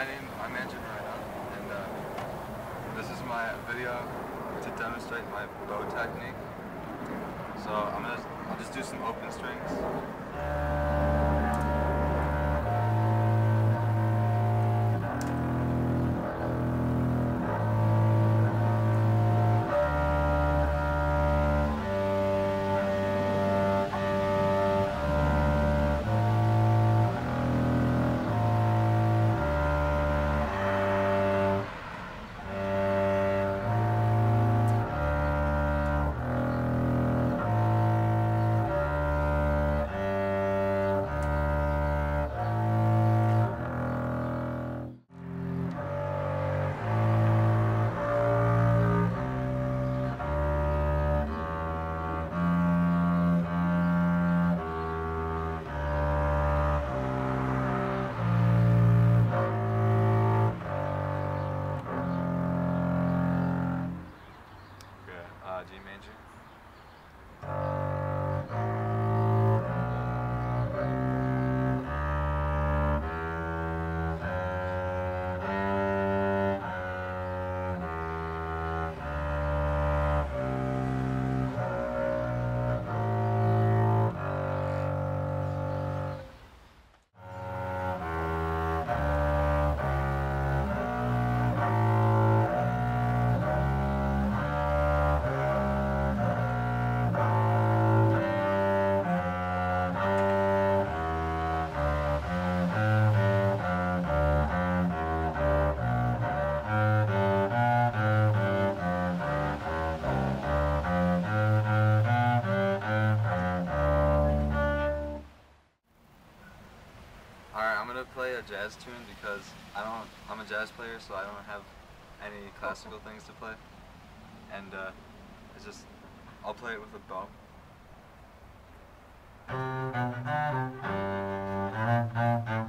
I'm Andrew and this is my video to demonstrate my bow technique. So I'll just do some open strings. G major. Alright, I'm gonna play a jazz tune because I'm a jazz player, so I don't have any classical things to play. And I'll play it with a bow.